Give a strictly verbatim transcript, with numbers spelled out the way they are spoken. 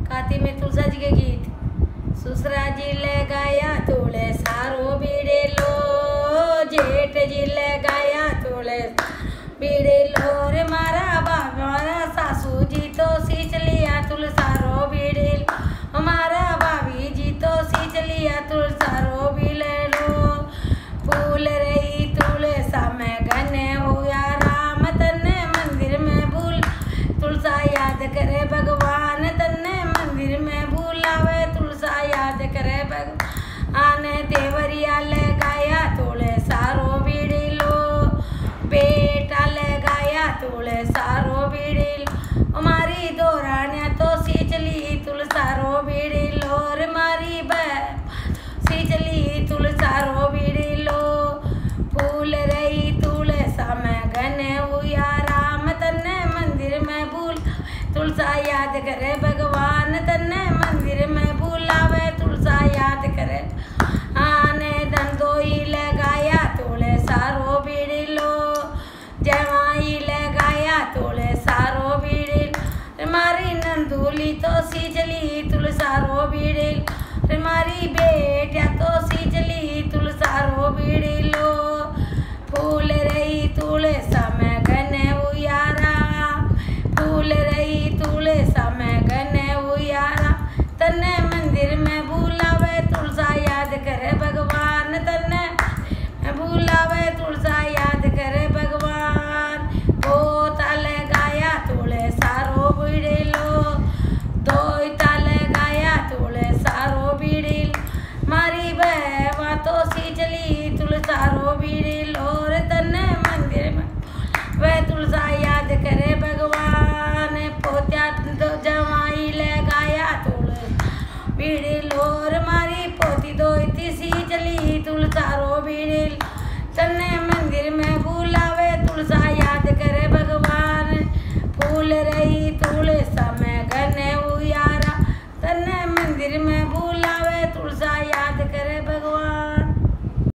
काती में तुलसा जी के गीत। ससुरा जी ले गाया तोले सारो बीड़े लो, जेठ जी ले गाया तोले बीड़े लो रे मारा बाप मारा सासू जी तो सींच लिया तुल सारो बीड़े लो, हमारा भाभी जी तो सींच लिया तुल सारो बीड़े लो। फूल रही तुले सामे घने हुआ राम तन्ने मंदिर में भूल, तुलसा याद करे भगवान तन्ने मंदिर में भूलावे, तुलसा याद करे भगवान आने देवरिया ले गाया तोले सारो बीड़ी लो, बेटा ले गाया तोले सारो बीड़ी लो, हमारी दो रानियां तो सींच ली तुल सारो बीड़ी लो रे मारी बहन सींच ली तुल सारो बीड़ी लो। फूल रही तुले सामे घने हुआ राम तन्ने मंदिर में भूल, तुलसा याद करे भगवान तन्ने मंदिर में भूलावे, तुलसा याद करे आने धंधोई लगाया तोले सारो बीड़ी लो, जवाई लगाया तोले सारो बीड़ी लो, मारी नंदूली तो सींच ली तुल सारो बीड़ी लो, मारी बेटिया तो सींच ली तुल सारो बीड़ी लो। फूल रही तुले सामे घने हुआ राम, फूल रही तुले सामे घने हुआ राम तन्ने मंदिर में भूलावे, तुलसा याद करे भगवान तन्ने भूलावे, तुलसा याद करे भगवान। ओ ताले गाया तोले सारो बीड़ी लो, दो ताले गाया तोले सारो बीड़ी लो, मारी बहवा तो सींच ली तुल सारो बीड़ी लो रे तन्ने मंदिर में वह तुलसा याद करे भगवान। पोत्या तो जवाई ले गाया तोले बीड़ी लो रे मारी पोती दो इतनी सींच ली